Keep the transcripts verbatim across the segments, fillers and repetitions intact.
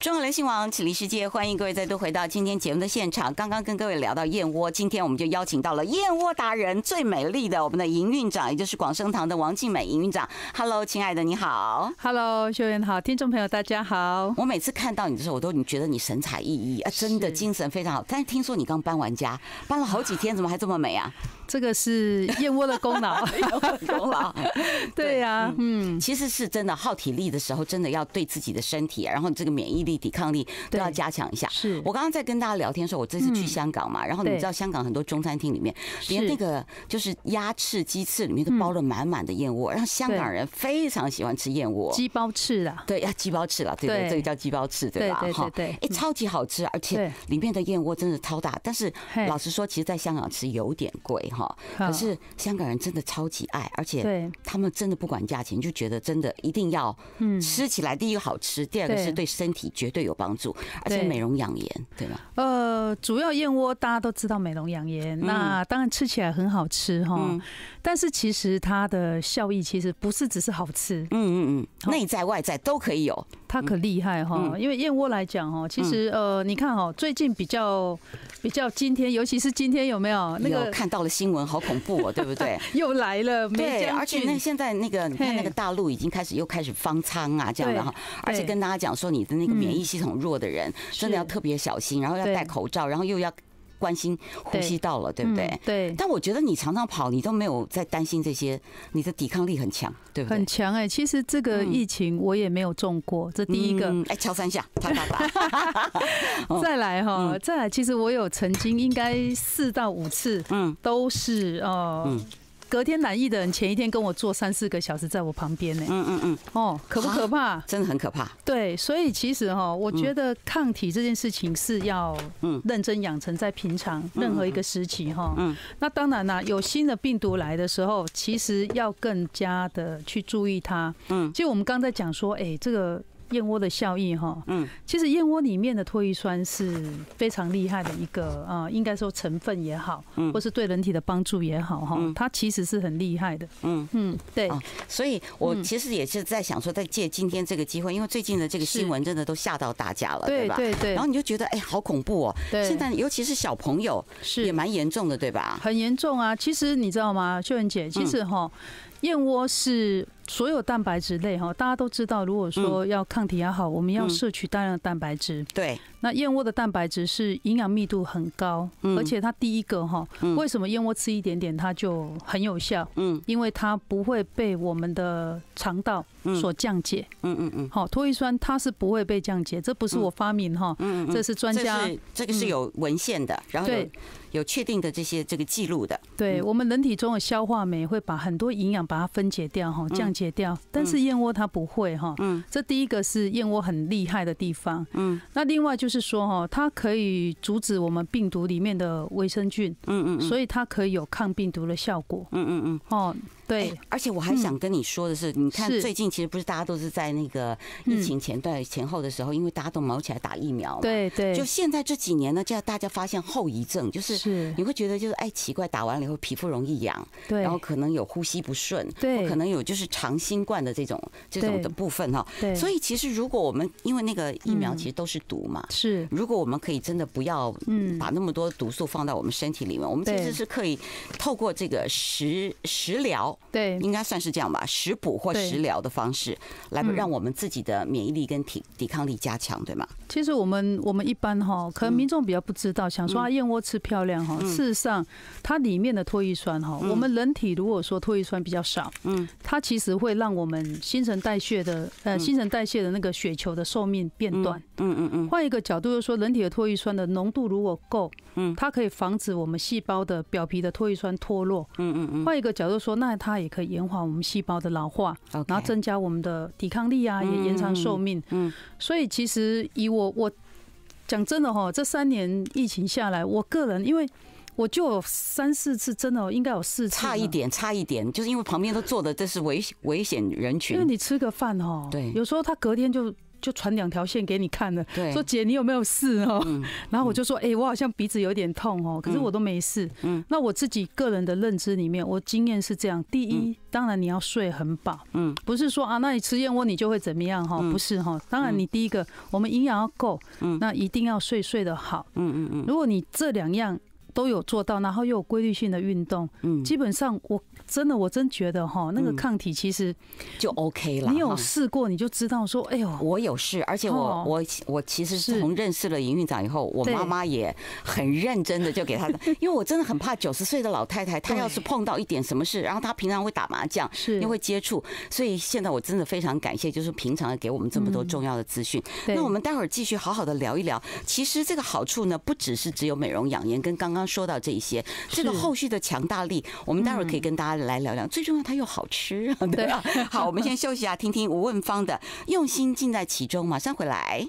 中国流行网启力世界，欢迎各位再度回到今天节目的现场。刚刚跟各位聊到燕窝，今天我们就邀请到了燕窝达人最美丽的我们的营运长，也就是广生堂的王静美营运长。Hello， 亲爱的，你好。 Hello， 秀媛好，听众朋友大家好。 我每次看到你的时候，我都你觉得你神采奕奕啊，真的精神非常好。但是听说你刚搬完家，搬了好几天，怎么还这么美啊？ 这个是燕窝的功劳， 燕窝的功劳。 对呀、啊，嗯， 其实是真的耗体力的时候，真的要对自己的身体，然后这个免疫力、抵抗力都要加强一下。 是我刚刚在跟大家聊天的时候，我这次去香港嘛，然后你知道香港很多中餐厅里面，连那个就是鸭翅、鸡翅里面都包了满满的燕窝，然后香港人非常喜欢吃燕窝， 鸡包翅啦， 对，要鸡包翅啦，对对，这个叫鸡包翅，对吧？ 对对对， 哎，超级好吃，而且里面的燕窝真的超大。但是老实说，其实在香港吃有点贵哈，可是香港人真的超级爱，而且他们真的不管价钱，就觉得真的一定要吃起来，第一个好吃，第二个是对身体绝对有帮助，而且美容养颜，对吗？ 呃，主要燕窝大家都知道美容养颜，那当然吃起来很好吃哈，但是其实它的效益其实不是只是好吃， 嗯嗯嗯，内在外在都可以有。 它可厉害哈，因为燕窝来讲哈，其实呃，你看哈，最近比较比较今天，尤其是今天有没有那个看到了新闻，好恐怖哦，对不对？ 又来了， 对，而且那现在那个你看那个大陆已经开始又开始方舱啊这样的哈，而且跟大家讲说你的那个免疫系统弱的人真的要特别小心，然后要戴口罩，然后又要关心呼吸道了，对不对？ 对。 但我觉得你常常跑，你都没有在担心这些，你的抵抗力很强，对不对？ 很强哎，其实这个疫情我也没有中过，这第一个。 哎，敲三下，啪啪啪。 再来哈，再来，其实我有曾经应该四到五次，嗯，都是呃。隔天染疫的人前一天跟我坐三四个小时在我旁边呢，嗯嗯嗯，哦，可不可怕？ 真的很可怕。 对，所以其实哈，我觉得抗体这件事情是要认真养成在平常任何一个时期哈。嗯，那当然啦，有新的病毒来的时候，其实要更加的去注意它。嗯，就我们刚才讲说，哎，这个。燕窝的效益哈，嗯，其实燕窝里面的唾液酸是非常厉害的一个啊，应该说成分也好，或是对人体的帮助也好哈，它其实是很厉害的，嗯嗯，对， 所以我其实也是在想说，在借今天这个机会，因为最近的这个新闻真的都吓到大家了，对吧？对对。然后你就觉得哎，好恐怖哦，现在尤其是小朋友是也蛮严重的，对吧？ 很严重啊！其实你知道吗，秀媛姐，其实哈，燕窝是。所有蛋白质类哈，大家都知道，如果说要抗体也好，我们要摄取大量的蛋白质。 对， 那燕窝的蛋白质是营养密度很高，而且它第一个哈，为什么燕窝吃一点点它就很有效？嗯，因为它不会被我们的肠道所降解。嗯嗯嗯，好，唾液酸它是不会被降解，这不是我发明哈，嗯，这是专家， 这个是有文献的，然后有有确定的这些这个记录的。 对，我们人体中的消化酶会把很多营养把它分解掉哈，降解掉，但是燕窝它不会哈，嗯，这第一个是燕窝很厉害的地方，嗯，那另外就是说哈，它可以阻止我们病毒里面的微生菌，嗯嗯，所以它可以有抗病毒的效果，嗯嗯嗯，哦。对， 而且我还想跟你说的是，你看最近其实不是大家都是在那个疫情前段前后的时候，因为大家都忙起来打疫苗嘛， 对对， 就现在这几年呢，就大家发现后遗症，就是你会觉得就是哎奇怪，打完了以后皮肤容易痒，对，然后可能有呼吸不顺，对，可能有就是长新冠的这种这种的部分哈，对，所以其实如果我们因为那个疫苗其实都是毒嘛，是，如果我们可以真的不要嗯把那么多毒素放到我们身体里面，我们其实是可以透过这个食食疗。对，应该算是这样吧，食补或食疗的方式来让我们自己的免疫力跟抵抵抗力加强，对吗？ 其实我们我们一般哈，可能民众比较不知道，想说啊燕窝吃漂亮哈，事实上它里面的唾液酸哈，我们人体如果说唾液酸比较少，嗯，它其实会让我们新陈代谢的呃新陈代谢的那个血球的寿命变短，嗯嗯嗯。换一个角度就是说，人体的唾液酸的浓度如果够，嗯，它可以防止我们细胞的表皮的唾液酸脱落，嗯嗯嗯。换一个角度说，那它也可以延缓我们细胞的老化，然后增加我们的抵抗力啊，也延长寿命。嗯，所以其实以我我讲真的哈，这三年疫情下来，我个人因为我就有三四次，真的应该有四次， 差一点，差一点，就是因为旁边都坐的这是危危险人群。 因为你吃个饭哈，对，有时候他隔天就就传两条线给你看了，说姐你有没有事哦？嗯、然后我就说，哎、欸，我好像鼻子有点痛哦，可是我都没事。嗯，那我自己个人的认知里面，我经验是这样：第一，嗯、当然你要睡很饱，嗯，不是说啊，那你吃燕窝你就会怎么样哈？不是哈，当然你第一个，我们营养要够，嗯，那一定要睡睡得好，嗯嗯嗯。如果你这两样都有做到，然后又有规律性的运动，嗯，基本上我真的我真觉得哈，那个抗体其实就 OK 了。 你有试过，你就知道说，哎呦， 我有试，而且我我我其实从认识了营运长以后，我妈妈也很认真的就给他的，因为我真的很怕九十岁的老太太，她要是碰到一点什么事，然后她平常会打麻将，又会接触，所以现在我真的非常感谢，就是平常给我们这么多重要的资讯。那我们待会儿继续好好的聊一聊，其实这个好处呢，不只是只有美容养颜，跟刚刚说到这一些，这个后续的强大力，我们待会儿可以跟大家来聊聊。最重要，它又好吃，对吧？好，我们先休息一下，听听吴问芳的用心尽在其中，马上回来。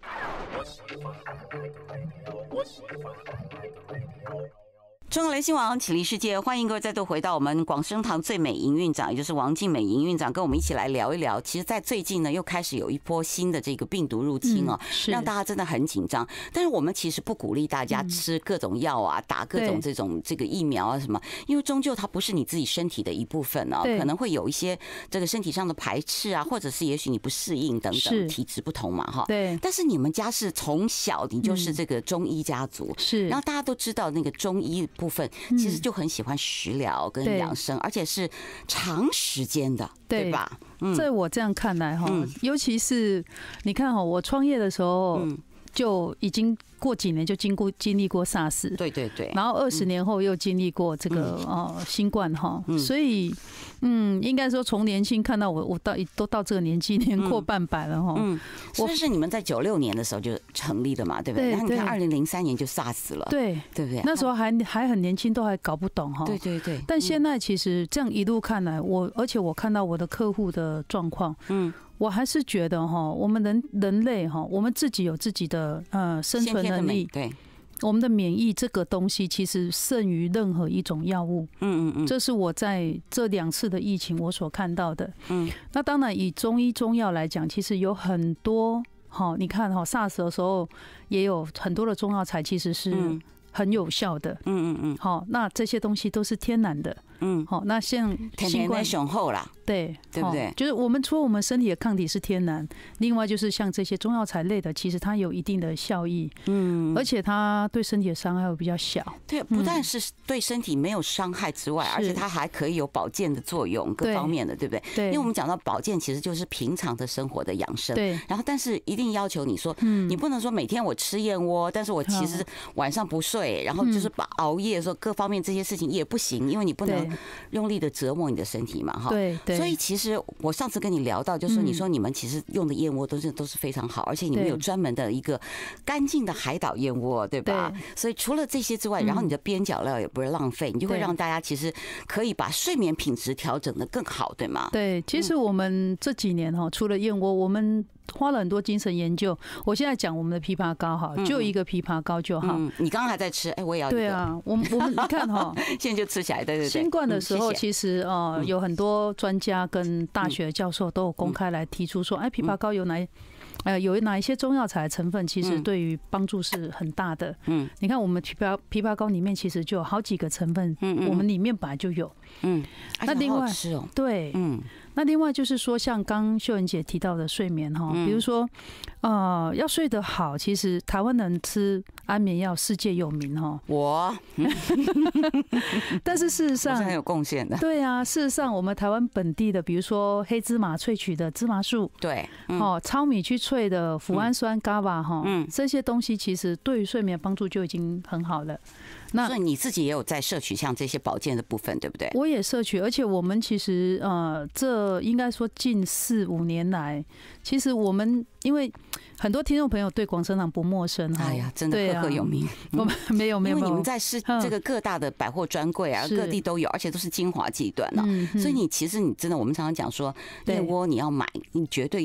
中国联新网启立世界，欢迎各位再度回到我们广生堂最美营运长，也就是王静美营运长，跟我们一起来聊一聊。其实，在最近呢，又开始有一波新的这个病毒入侵哦，嗯、让大家真的很紧张。但是我们其实不鼓励大家吃各种药啊，打各种这种这个疫苗啊什么，因为终究它不是你自己身体的一部分哦，可能会有一些这个身体上的排斥啊，或者是也许你不适应等等，体质不同嘛哈。 对。 但是你们家是从小你就是这个中医家族，是、嗯，然后大家都知道那个中医部分其实就很喜欢食疗跟养生，而且是长时间的，对吧？ 嗯，在我这样看来哈，尤其是你看哈，我创业的时候就已经过几年就经过经历过 SARS， 对对对， 然后二十年后又经历过这个呃新冠哈，所以嗯，应该说从年轻看到我，我到都到这个年纪，年过半百了哈。嗯， 所以是你们在九六年的时候就成立的嘛，对不对？然后你看二零零三年就 SARS 了， 对对不对？ 那时候还还很年轻，都还搞不懂哈。 对对对。 但现在其实这样一路看来，我而且我看到我的客户的状况，嗯。我还是觉得哈，我们人人类哈，我们自己有自己的呃生存能力， 对， 我们的免疫这个东西其实胜于任何一种药物。嗯嗯嗯，这是我在这两次的疫情我所看到的。嗯，那当然以中医中药来讲，其实有很多哈，你看哈 ，SARS 的时候也有很多的中药材其实是很有效的。嗯嗯嗯，好，那这些东西都是天然的。嗯，好，那像新冠雄厚啦， 对对不对？ 就是我们除了我们身体的抗体是天然，另外就是像这些中药材类的，其实它有一定的效益，嗯，而且它对身体的伤害会比较小。 对，不但是对身体没有伤害之外，而且它还可以有保健的作用，各方面的，对不对？对，因为我们讲到保健，其实就是平常的生活的养生。对，然后但是一定要求你说，你不能说每天我吃燕窝，但是我其实晚上不睡，然后就是把熬夜说各方面这些事情也不行，因为你不能用力的折磨你的身体嘛，哈。对对。所以其实我上次跟你聊到，就是你说你们其实用的燕窝都是都是非常好，而且你们有专门的一个干净的海岛燕窝，对吧？对。所以除了这些之外，然后你的边角料也不会浪费，你就会让大家其实可以把睡眠品质调整的更好，对吗？ 对，其实我们这几年哈，除了燕窝，我们花了很多精神研究。我现在讲我们的枇杷膏哈，就一个枇杷膏就好。嗯， 你刚刚还在吃，哎，我也要一个。 对啊，我们我们你看哈， 现在就吃起来，对对对。 新冠的时候，其实呃有很多专家跟大学教授都有公开来提出说，哎，枇杷膏有哪呃有哪一些中药材的成分，其实对于帮助是很大的。嗯，你看我们枇杷枇杷膏里面其实就有好几个成分，嗯我们里面本来就有。嗯， 那另外对，嗯。那另外就是说，像刚秀妍姐提到的睡眠哈，比如说，呃，要睡得好，其实台湾人吃安眠药世界有名哈。 我， 但是事实上很有贡献的。 对啊，事实上我们台湾本地的，比如说黑芝麻萃取的芝麻素， 对， 哦，糙米去萃的脯氨酸 G A B A 哈，这些东西其实对于睡眠帮助就已经很好了。 那所以你自己也有在摄取像这些保健的部分，对不对？ 我也摄取，而且我们其实呃，这应该说近四五年来，其实我们因为很多听众朋友对广生堂不陌生哈。 哎呀，真的赫赫有名。 我们没有没有， 因为你们在是这个各大的百货专柜啊，各地都有，而且都是精华地段了。所以你其实你真的，我们常常讲说，燕窝你要买，你绝对要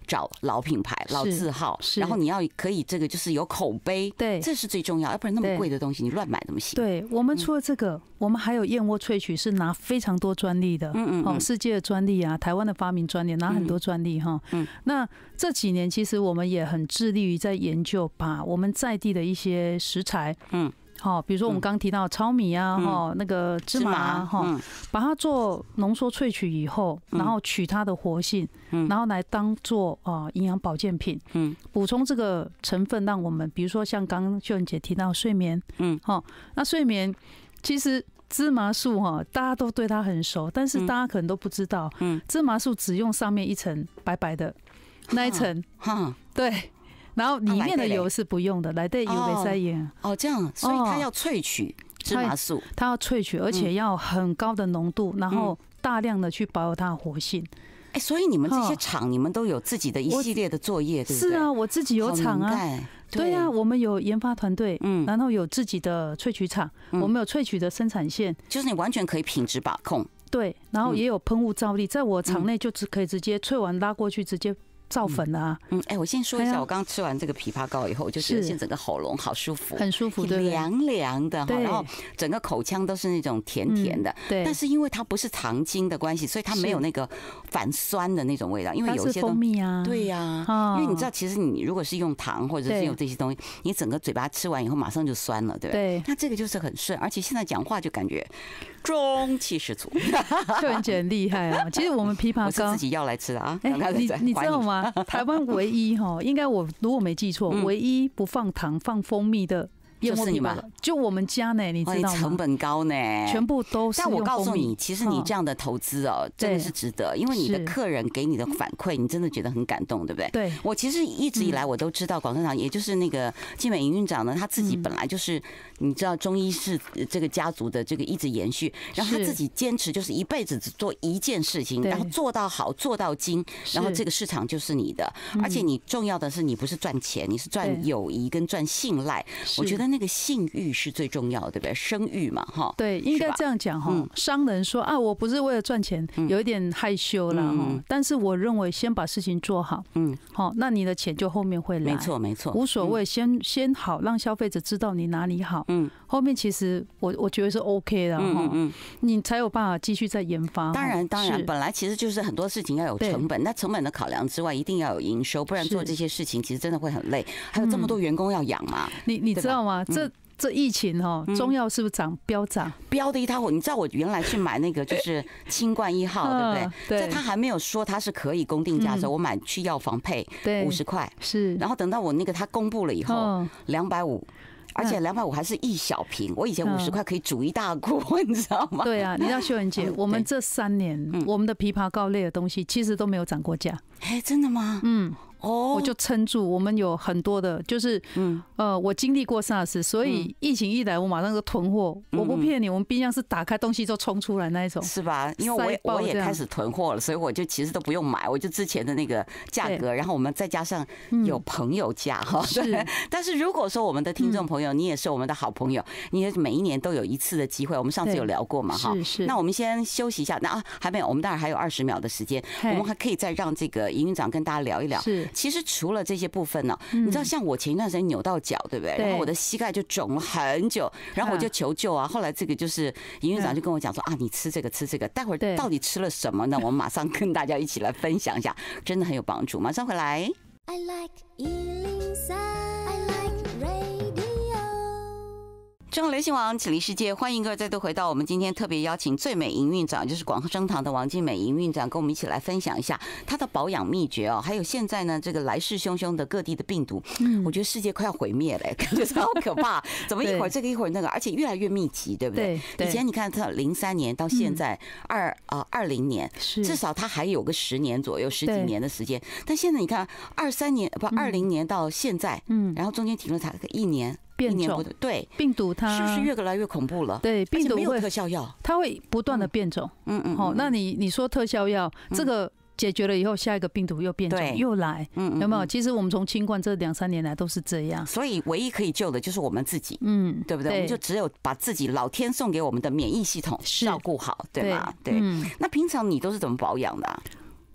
找老品牌、老字号，然后你要可以这个就是有口碑， 对， 这是最重要，要不然那么贵的东西你乱买怎么行？ 对，我们除了这个，我们还有燕窝萃取是拿非常多专利的，嗯嗯，哦，世界的专利啊，台湾的发明专利拿很多专利哈，嗯，那这几年其实我们也很致力于在研究，把我们在地的一些食材，嗯。好，比如说我们刚刚提到糙米啊，哈、嗯，那个芝麻啊，哈、嗯，把它做浓缩萃取以后，然后取它的活性，嗯，然后来当做啊营养保健品，嗯，补充这个成分，让我们比如说像刚刚秀妍姐提到睡眠，嗯，好，那睡眠其实芝麻素哈，大家都对它很熟，但是大家可能都不知道，嗯，芝麻素只用上面一层白白的那一层，哈，对。然后里面的油是不用的，来的油没塞盐。 哦，这样，所以它要萃取芝麻素， 它要萃取，而且要很高的浓度，然后大量的去保有它的活性。 哎，所以你们这些厂，你们都有自己的一系列的作业，对不对？ 是啊，我自己有厂啊。对啊，我们有研发团队，嗯，然后有自己的萃取厂，我们有萃取的生产线， 就是你完全可以品质把控。 对，然后也有喷雾照例，在我厂内就只可以直接萃完拉过去，直接造粉啊。 嗯，哎、欸，我先说一下，我刚刚吃完这个枇杷膏以后，我就觉得现在整个喉咙好舒服， 很舒服，对， 凉凉的哈，然后整个口腔都是那种甜甜的。对，但是因为它不是糖精的关系，所以它没有那个反酸的那种味道。因为有些蜂蜜啊， 对呀、啊，因为你知道，其实你如果是用糖或者是用这些东西，你整个嘴巴吃完以后马上就酸了，对不对？对。那这个就是很顺，而且现在讲话就感觉中气十足。 秀妍姐很厉害啊！其实我们枇杷膏我是自己要来吃的啊。 哎、欸，你你知道吗？台湾唯一哈，应该我如果没记错，唯一不放糖放蜂蜜的燕窝枇杷膏，就我们家呢，你知道吗？ 成本高呢， 全部都是。 但我告诉你，其实你这样的投资哦，真的是值得，因为你的客人给你的反馈，你真的觉得很感动，对不对？ 对。 我其实一直以来我都知道，广生堂也就是那个静美营运长呢，他自己本来就是你知道中医是这个家族的这个一直延续，然后他自己坚持就是一辈子只做一件事情，然后做到好做到精，然后这个市场就是你的，而且你重要的是你不是赚钱，你是赚友谊跟赚信赖。我觉得那个信誉是最重要的，对不对？声誉嘛，哈。 对，应该这样讲哈。商人说啊，我不是为了赚钱，有一点害羞了哈。但是我认为先把事情做好，嗯，好，那你的钱就后面会来。 没错，没错， 无所谓，先先好，让消费者知道你哪里好。嗯，后面其实我我觉得是 OK 的哈，嗯，你才有办法继续再研发。 当然，当然，本来其实就是很多事情要有成本，那成本的考量之外，一定要有营收，不然做这些事情其实真的会很累。还有这么多员工要养嘛， 你你知道吗？这这疫情哈，中药是不是涨飙涨？ 飙的一塌糊涂。你知道我原来去买那个就是清冠一号，对不对？对。在他还没有说它是可以公定价的时候，我买去药房配五十块， 是。 然后等到我那个他公布了以后，两百五。而且两百五还是一小瓶，我以前五十块可以煮一大锅，你知道吗？ 对啊，你知道秀妍姐，我们这三年我们的枇杷膏类的东西其实都没有涨过价。 哎，真的吗？ 嗯。哦，我就撑住。我们有很多的，就是嗯呃，我经历过 SARS， 所以疫情一来，我马上就囤货。我不骗你，我们冰箱是打开东西就冲出来那一种， 是吧？因为我也我也开始囤货了，所以我就其实都不用买，我就之前的那个价格，然后我们再加上有朋友价哈。是。但是如果说我们的听众朋友，你也是我们的好朋友，你也每一年都有一次的机会，我们上次有聊过嘛哈。是是。那我们先休息一下，那啊还没有，我们当然还有二十秒的时间，我们还可以再让这个营运长跟大家聊一聊。是。其实除了这些部分呢，你知道，像我前一段时间扭到脚，对不对？然后我的膝盖就肿了很久，然后我就求救啊。后来这个就是营运长就跟我讲说啊，你吃这个吃这个，待会儿到底吃了什么呢？我们马上跟大家一起来分享一下，真的很有帮助。马上回来。I like 一零三 I like radio。中国流行网启力世界，欢迎各位再度回到我们今天特别邀请最美营运长，就是广生堂的王静美营运长，跟我们一起来分享一下她的保养秘诀哦。还有现在呢，这个来势汹汹的各地的病毒，我觉得世界快要毁灭了，感觉超可怕。怎么一会儿这个一会儿那个，而且越来越密集，对不对？以前你看，它零三年到现在二啊二零年，至少它还有个十年左右，十几年的时间。但现在你看，二三年不二零年到现在，嗯，然后中间停了才一年。 变种对病毒它是不是越来越恐怖了？ 对，病毒会特效药， 它会不断的变种。嗯嗯，好，那你你说特效药这个解决了以后，下一个病毒又变种又来，嗯，有没有？其实我们从清冠这两三年来都是这样， 所以唯一可以救的就是我们自己，嗯，对不对？我们就只有把自己老天送给我们的免疫系统照顾好，对吗？对。那平常你都是怎么保养的？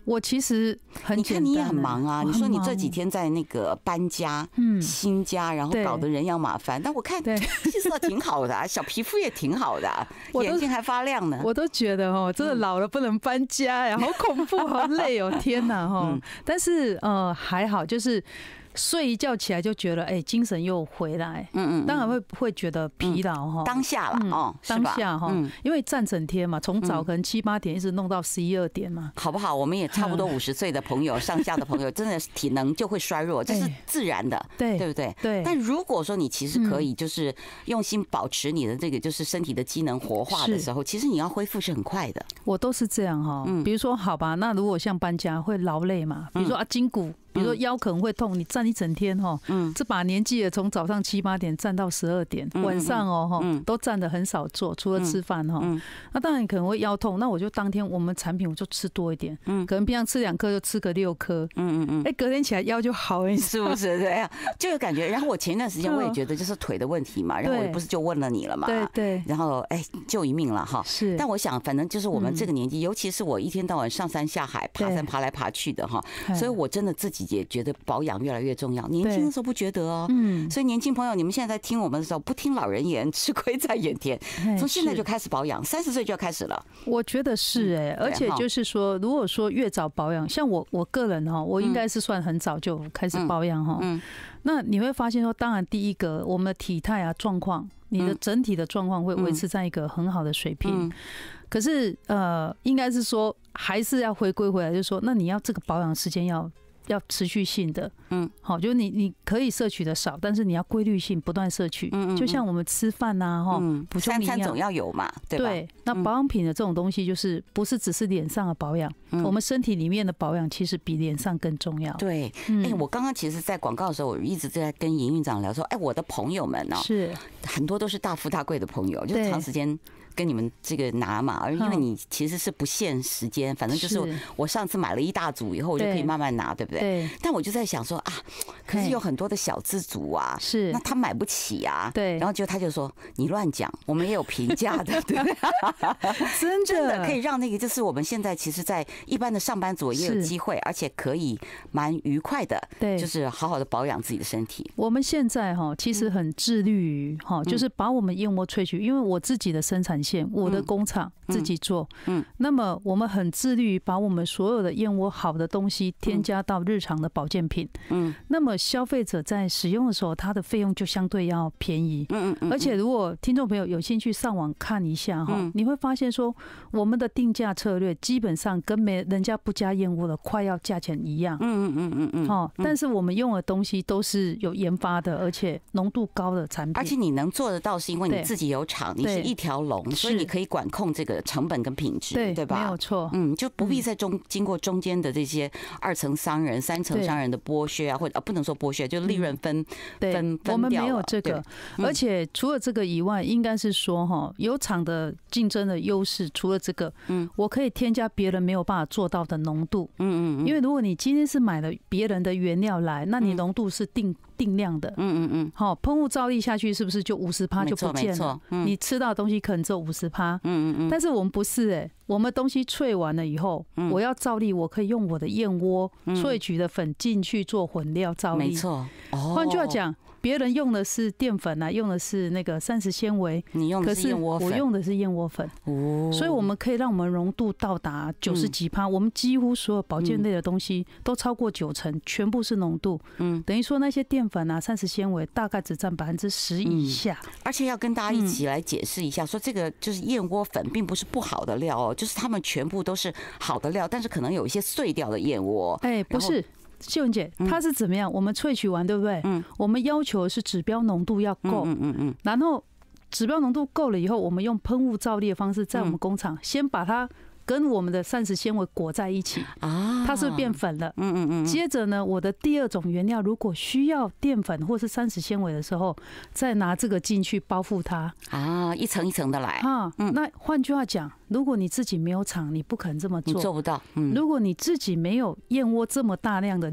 我其实很简单， 你看你也很忙啊。你说你这几天在那个搬家，嗯，新家，然后搞得人仰马翻，但我看气色挺好的，小皮肤也挺好的，眼睛还发亮呢。 我都觉得哦，真的老了不能搬家呀，好恐怖，好累哦，天哪哈！但是呃还好，就是睡一觉起来就觉得哎、欸，精神又回来。嗯嗯，当然会会觉得疲劳哈。 当下了哦， 当下哈，因为站整天嘛，从早可能七八点一直弄到十一二点嘛， 好不好？我们也差不多五十岁的朋友，上下的朋友，真的体能就会衰弱，这是自然的，对对不对？对。但如果说你其实可以就是用心保持你的这个就是身体的机能活化的时候，其实你要恢复是很快的。 我都是这样哈，比如说好吧，那如果像搬家会劳累嘛，比如说啊筋骨。比如说腰可能会痛，你站一整天哈，嗯，这把年纪也从早上七八点站到十二点，晚上哦哈都站得很少坐，除了吃饭哈，那当然可能会腰痛，那我就当天我们产品我就吃多一点，嗯，可能平常吃两颗就吃个六颗，嗯嗯嗯，哎，隔天起来腰就好了， 是不是这样？就有感觉。然后我前一段时间我也觉得就是腿的问题嘛，然后我不是就问了你了嘛，对对，然后哎救一命了哈，是。但我想反正就是我们这个年纪，尤其是我一天到晚上山下海爬山爬来爬去的哈，所以我真的自己也觉得保养越来越重要。年轻的时候不觉得哦，嗯，所以年轻朋友，你们现在在听我们的时候，不听老人言，吃亏在眼前。从现在就开始保养，三十岁就要开始了。 我觉得是哎，而且就是说，如果说越早保养，像我我个人哈，我应该是算很早就开始保养哈。嗯，那你会发现说，当然第一个，我们的体态啊状况，你的整体的状况会维持在一个很好的水平。可是呃，应该是说，还是要回归回来，就是说，那你要这个保养时间要。要持续性的，嗯，好，就是你你可以摄取的少，但是你要规律性不断摄取，嗯，就像我们吃饭呐，哈，补充营养总要有嘛，对吧？ 对，那保养品的这种东西，就是不是只是脸上的保养，我们身体里面的保养其实比脸上更重要。 对，哎，我刚刚其实，在广告的时候，我一直在跟营运长聊说，哎，我的朋友们呢，是很多都是大富大贵的朋友，就长时间。跟你们这个拿嘛，而因为你其实是不限时间，反正就是我上次买了一大组以后，我就可以慢慢拿，对不对？对。但我就在想说啊，可是有很多的小资族啊，是那他买不起啊，对。然后就他就说你乱讲，我们也有平价的，对，真真的可以让那个就是我们现在其实，在一般的上班族也有机会，而且可以蛮愉快的，对，就是好好的保养自己的身体。 我们现在哈其实很致力于哈，就是把我们燕窝萃取，因为我自己的生产线。我的工厂自己做，嗯，那么我们很致力于把我们所有的燕窝好的东西添加到日常的保健品，嗯，那么消费者在使用的时候，它的费用就相对要便宜，嗯嗯，而且如果听众朋友有兴趣上网看一下哈，你会发现说我们的定价策略基本上跟没人家不加燕窝的快要价钱一样，嗯嗯嗯嗯嗯，哦，但是我们用的东西都是有研发的，而且浓度高的产品， 而且你能做得到，是因为你自己有厂，你是一条龙。所以你可以管控这个成本跟品质，对对吧？ 没有错， 嗯，就不必在中经过中间的这些二层商人、三层商人的剥削啊，或者不能说剥削，就利润分分分掉了。 我们没有这个，而且除了这个以外，应该是说哈，有厂的竞争的优势，除了这个，嗯，我可以添加别人没有办法做到的浓度，嗯嗯，因为如果你今天是买了别人的原料来，那你浓度是定。定量的，嗯嗯嗯，好，喷雾照例下去是不是就五十趴就不见了？你吃到的东西可能只有五十趴，嗯嗯嗯，但是我们不是哎、欸，我们东西萃完了以后，我要照例，我可以用我的燕窝萃取的粉进去做混料照例， 没错。 换句话讲，别人用的是淀粉啊，用的是那个膳食纤维， 你用的是燕窝粉， 我用的是燕窝粉，哦，所以我们可以让我们浓度到达九十几趴，我们几乎所有保健类的东西都超过九成，全部是浓度，嗯，等于说那些淀粉啊、膳食纤维大概只占百分之十以下。 而且要跟大家一起来解释一下，说这个就是燕窝粉并不是不好的料哦，就是它们全部都是好的料，但是可能有一些碎掉的燕窝， 哎，不是。秀文姐，它是怎么样？我们萃取完，对不对？嗯，我们要求的是指标浓度要够，嗯嗯嗯，然后指标浓度够了以后，我们用喷雾照例的方式，在我们工厂先把它跟我们的膳食纤维裹在一起啊，它是不是变粉了？嗯嗯嗯。接着呢，我的第二种原料如果需要淀粉或是膳食纤维的时候，再拿这个进去包覆它啊，一层一层的来啊。那换句话讲，如果你自己没有厂，你不可能这么做， 你做不到。嗯， 如果你自己没有燕窝这么大量的料，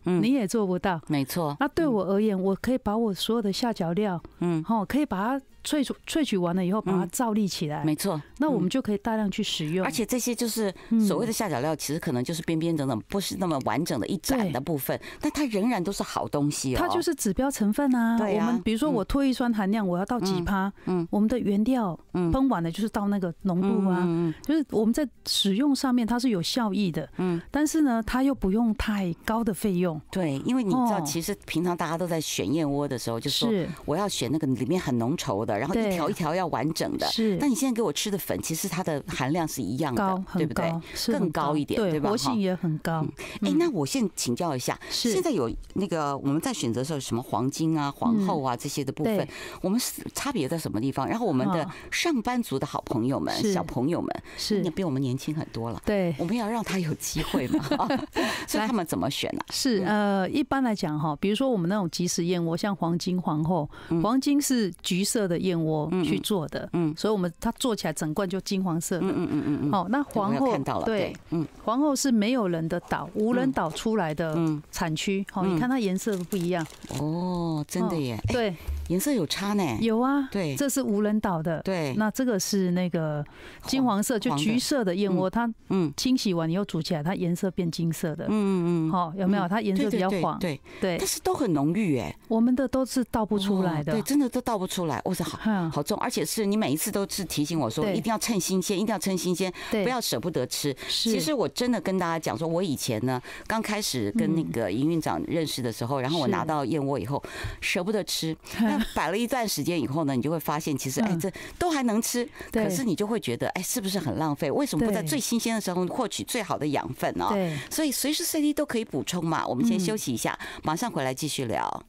你也做不到。 没错。 那对我而言，我可以把我所有的下脚料，嗯，哦，可以把它萃取萃取完了以后，把它罩粒起来。 没错。 那我们就可以大量去使用。 而且这些就是所谓的下脚料，其实可能就是边边整整，不是那么完整的一盏的部分，但它仍然都是好东西哦。 它就是指标成分啊。 对啊。 我们比如说我唾液酸含量我要到几趴，嗯，我们的原料喷完了就是到那个浓度啊，就是我们在使用上面它是有效益的，嗯，但是呢，它又不用太高的费用。 对，因为你知道，其实平常大家都在选燕窝的时候，就说我要选那个里面很浓稠的，然后一条一条要完整的。 是。 但你现在给我吃的粉，其实它的含量是一样的，对不对？更高一点，对吧？ 活性也很高。 哎，那我先请教一下，现在有那个我们在选择的时候，什么黄金啊、皇后啊这些的部分，我们差别在什么地方？然后我们的上班族的好朋友们、小朋友们， 是也比我们年轻很多了。 对， 我们要让他有机会嘛，所以他们怎么选呢？ 是呃，一般来讲哈，比如说我们那种即食燕窝，像黄金、皇后，黄金是橘色的燕窝去做的，嗯，所以我们它做起来整罐就金黄色的，嗯嗯嗯嗯。哦，那皇后对，嗯，皇后是没有人的岛、无人岛出来的产区，好，你看它颜色都不一样。 哦，真的耶， 对。 颜色有差呢， 有啊， 对， 这是无人岛的， 对， 那这个是那个金黄色，就橘色的燕窝，它嗯清洗完以后煮起来，它颜色变金色的，嗯嗯嗯，好，有没有？它颜色比较黄， 对对， 但是都很浓郁哎， 我们的都是倒不出来的， 对，真的都倒不出来，哇塞，好好重，而且是你每一次都是提醒我说，一定要趁新鲜，一定要趁新鲜，不要舍不得吃。其实我真的跟大家讲说，我以前呢刚开始跟那个营运长认识的时候，然后我拿到燕窝以后舍不得吃，那摆了一段时间以后呢，你就会发现其实哎这都还能吃，可是你就会觉得哎是不是很浪费？为什么不在最新鲜的时候获取最好的养分呢？ 对， 所以随时随地都可以补充嘛。我们先休息一下，马上回来继续聊。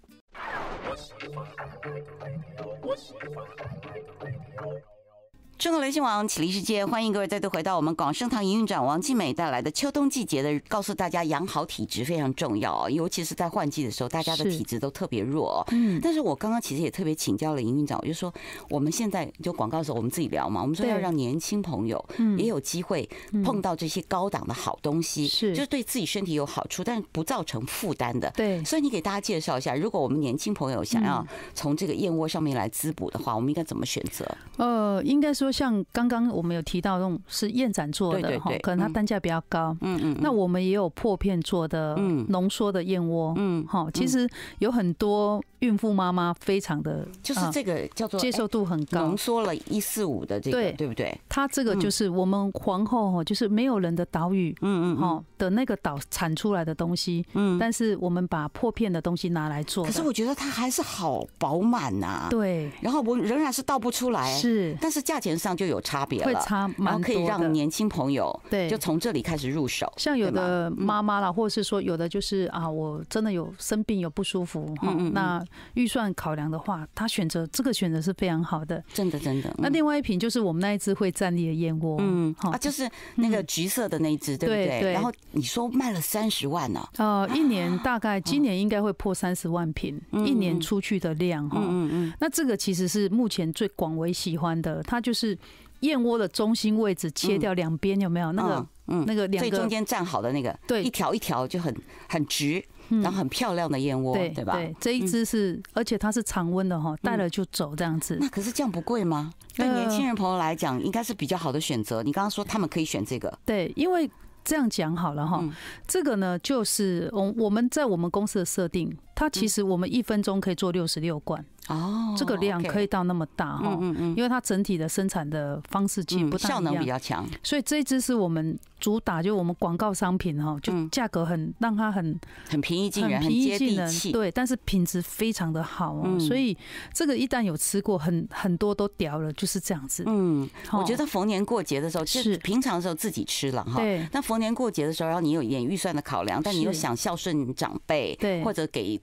中国流行网启力世界，欢迎各位再度回到我们广生堂营运长王静美带来的秋冬季节的，告诉大家养好体质非常重要，尤其是在换季的时候，大家的体质都特别弱。嗯，但是我刚刚其实也特别请教了营运长，我就说我们现在就广告的时候我们自己聊嘛，我们说要让年轻朋友也有机会碰到这些高档的好东西，是就是对自己身体有好处，但是不造成负担的。 对， 所以你给大家介绍一下，如果我们年轻朋友想要从这个燕窝上面来滋补的话，我们应该怎么选择？ 呃，应该说像刚刚我们有提到那种是燕盏做的哈，可能它单价比较高。嗯嗯。那我们也有破片做的浓缩的燕窝。嗯。好，其实有很多孕妇妈妈非常的就是这个叫做接受度很高， 浓缩了一四五的这个，对不对？ 它这个就是我们皇后哈，就是没有人的岛屿，嗯嗯，哈的那个岛产出来的东西。嗯。但是我们把破片的东西拿来做， 可是我觉得它还是好饱满呐。 对。 然后我仍然是倒不出来， 是， 但是价钱上就有差别了， 会差蛮多的， 然后可以让年轻朋友对就从这里开始入手。 像有的妈妈啦，或者是说有的就是啊，我真的有生病有不舒服哈，那预算考量的话，他选择这个选择是非常好的， 真的真的。 那另外一瓶就是我们那一只会站立的燕窝，嗯啊，就是那个橘色的那一只，对不对？然后你说卖了三十万呢？ 呃，一年大概今年应该会破三十万瓶，一年出去的量哈。嗯嗯。那这个其实是目前最广为喜欢的，它就是燕窝的中心位置切掉两边，有没有那个嗯那个两个最中间站好的那个，对，一条一条就很很直，然后很漂亮的燕窝，对吧？ 对，这一只是，而且它是常温的哈，带了就走这样子。 那可是这样不贵吗？对年轻人朋友来讲，应该是比较好的选择。你刚刚说他们可以选这个， 对，因为这样讲好了哈，这个呢就是我我们在我们公司的设定，它其实我们一分钟可以做六十六罐。哦，这个量可以到那么大哈，因为它整体的生产的方式其实不太一样， 效能比较强， 所以这一支是我们主打，就我们广告商品哈，就价格很让它很很平易近人，很接地气， 对，但是品质非常的好哦，所以这个一旦有吃过，很很多都屌了，就是这样子。嗯， 我觉得逢年过节的时候，是平常的时候自己吃了哈，对，那逢年过节的时候，然后你有一点预算的考量，但你又想孝顺长辈，对，或者给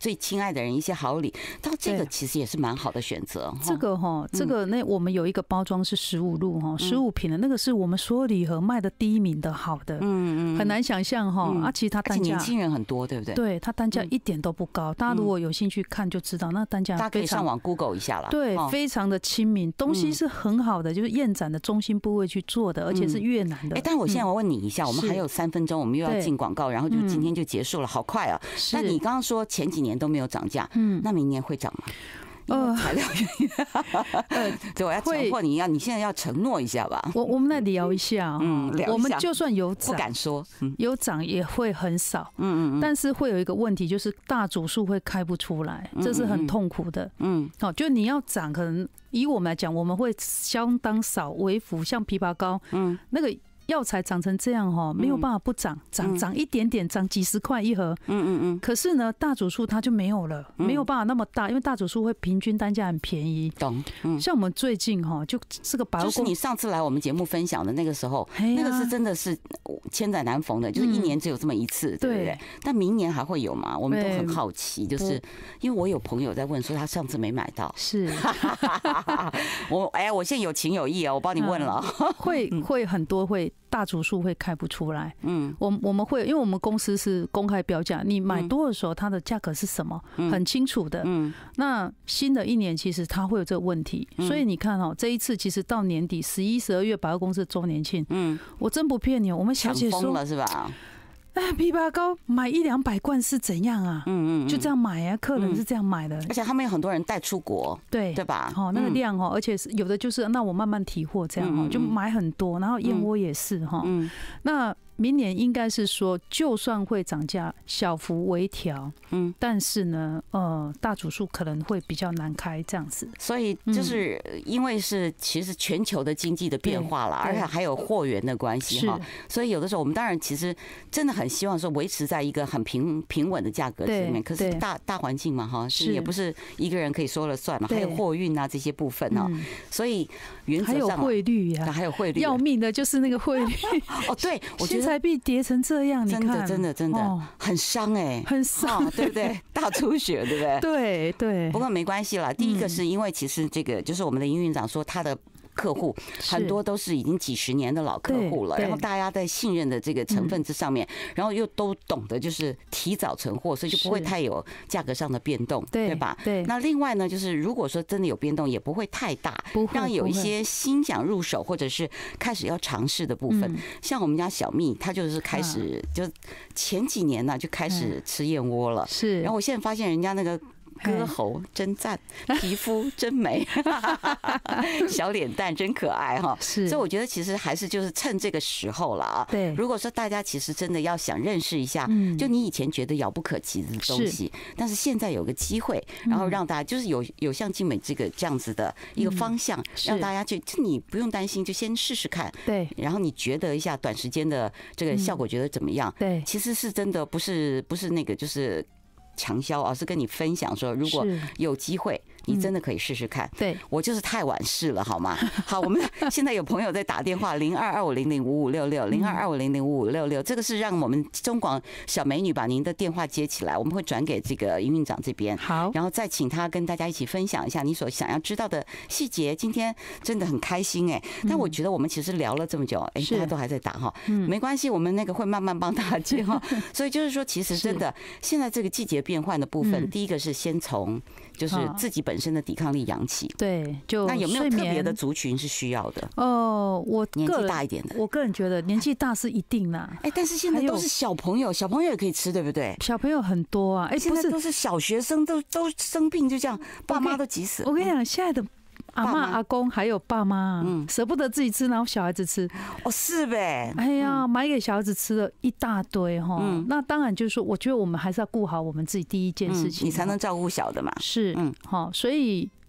最亲爱的人一些好礼，到这个其实也是蛮好的选择。 这个哈，这个那我们有一个包装是十五路哈，十五瓶的那个是我们所有礼盒卖的第一名的好的，嗯嗯，很难想象哈。啊，其实它单价年轻人很多，对不对？ 对，它单价一点都不高，大家如果有兴趣看就知道，那单价大家可以上网 Google 一下啦。 对，非常的亲民，东西是很好的，就是燕展的中心部位去做的，而且是越南的。 哎，但我现在我问你一下，我们还有三分钟，我们又要进广告，然后就今天就结束了，好快啊！那你刚刚说前几年都没有涨价，嗯，那明年会涨吗？呃，材料原因，呃，对，我要强迫你要，你现在要承诺一下吧。 我我们来聊一下，嗯，我们就算有涨， 不敢说， 有涨也会很少，嗯嗯，但是会有一个问题，就是大组数会开不出来，这是很痛苦的，嗯，好，就你要涨，可能以我们来讲，我们会相当少微幅，像枇杷膏，嗯，那个。药材长成这样哈，没有办法不涨，涨涨一点点，涨几十块一盒。嗯嗯嗯。可是呢，大主数它就没有了，没有办法那么大，因为大主数会平均单价很便宜。 懂。嗯。 像我们最近哈，就这个百货公司， 就是你上次来我们节目分享的那个时候，那个是真的是千载难逢的，就是一年只有这么一次，对不对？但明年还会有吗？我们都很好奇，就是因为我有朋友在问说他上次没买到， 是。 我哎，我现在有情有义啊，我帮你问了， 会会很多会。大组数会开不出来，嗯，我我们会，因为我们公司是公开标价，你买多的时候，它的价格是什么，很清楚的，嗯，那新的一年其实它会有这个问题，所以你看哦，这一次其实到年底十一、十二月百货公司周年庆，嗯，我真不骗你，我们小姐说疯了是吧？ 哎，枇杷膏买一两百罐是怎样啊？嗯嗯，就这样买啊，客人是这样买的， 而且他们有很多人带出国，对对吧？ 哦，那个量哦，而且有的就是那我慢慢提货这样哦，就买很多，然后燕窝也是哈，那。明年应该是说，就算会涨价，小幅微调，嗯，但是呢，呃，大主数可能会比较难开这样子。 所以就是因为是其实全球的经济的变化了，而且还有货源的关系哈，所以有的时候我们当然其实真的很希望说维持在一个很平平稳的价格里面。可是大大环境嘛哈，是也不是一个人可以说了算嘛，还有货运啊这些部分呢，所以原则上还有汇率呀， 还有汇率， 要命的就是那个汇率哦，对，我觉得。 台币跌成这样， 真的真的真的很伤哎， 很伤， 对不对？大出血，对不对？ 对对。 不过没关系啦，第一个是因为其实这个就是我们的营运长说他的。客户很多都是已经几十年的老客户了，然后大家在信任的这个成分之上面，然后又都懂得就是提早存货，所以就不会太有价格上的变动，对吧？对。那另外呢，就是如果说真的有变动，也不会太大，让有一些新想入手或者是开始要尝试的部分，像我们家小蜜，她就是开始就前几年呢就开始吃燕窝了，是。然后我现在发现人家那个。歌喉真赞，皮肤真美，小脸蛋真可爱哈。是，所以我觉得其实还是就是趁这个时候了啊。对，如果说大家其实真的要想认识一下，就你以前觉得遥不可及的东西，但是现在有个机会，然后让大家就是有有像静美这个这样子的一个方向，让大家就就你不用担心，就先试试看。对，然后你觉得一下短时间的这个效果觉得怎么样？对，其实是真的不是不是那个就是。强销而是跟你分享说，如果有机会，你真的可以试试看。对，我就是太晚试了，好吗？好，我们现在有朋友在打电话，零二二五零零五五六六，零二二五零零五五六六，这个是让我们中广小美女把您的电话接起来，我们会转给这个营运长这边，好，然后再请他跟大家一起分享一下你所想要知道的细节。今天真的很开心哎，但我觉得我们其实聊了这么久，哎，大家都还在打哈，没关系，我们那个会慢慢帮大家接哈。所以就是说，其实真的现在这个季节变换的部分，第一个是先从就是自己本身的抵抗力养起。对，就那有没有特别的族群是需要的？哦，我年纪大一点的， 我个人觉得年纪大是一定啦。 哎，但是现在都是小朋友，小朋友也可以吃，对不对？ 小朋友很多啊，哎， 现在都是小学生，都都生病，就这样，爸妈都急死。 我跟你讲，现在的。阿嬷、阿公还有爸妈，嗯，舍不得自己吃，然后小孩子吃， 哦，是呗。 哎呀，买给小孩子吃了一大堆哈。嗯，那当然就是说，我觉得我们还是要顾好我们自己第一件事情， 你才能照顾小的嘛。 是，嗯，好，所以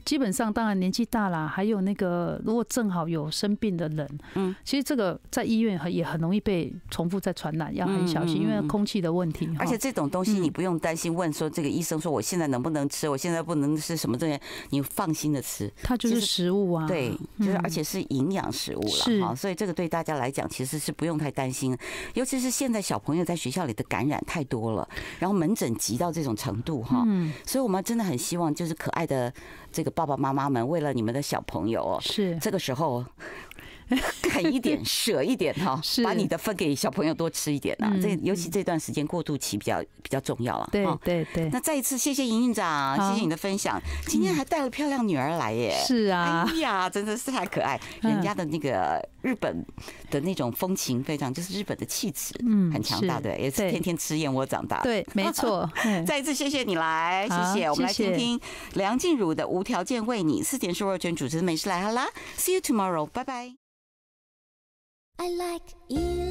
基本上当然年纪大啦，还有那个如果正好有生病的人，嗯，其实这个在医院也很容易被重复再传染，要很小心，因为空气的问题。 而且这种东西你不用担心问说这个医生说我现在能不能吃，我现在不能吃什么东西，你放心的吃， 它就是食物啊， 对，就是而且是营养食物了哈，所以这个对大家来讲其实是不用太担心，尤其是现在小朋友在学校里的感染太多了，然后门诊急到这种程度哈，所以我们真的很希望就是可爱的这个爸爸妈妈们，为了你们的小朋友， 是这个时候啃一点，舍一点哈，把你的分给小朋友多吃一点啊。这尤其这段时间过渡期比较比较重要了。 对对对。 那再一次谢谢营运长，谢谢你的分享。今天还带了漂亮女儿来耶。 是啊。 哎呀，真的是太可爱。人家的那个日本的那种风情非常，就是日本的气质，嗯，很强大的，也是天天吃燕窝长大。 对，没错。 再一次谢谢你来，谢谢。我们来听听梁静茹的《无条件为你》。四点说若权主持的美食来好啦 ，See you tomorrow， 拜拜。I like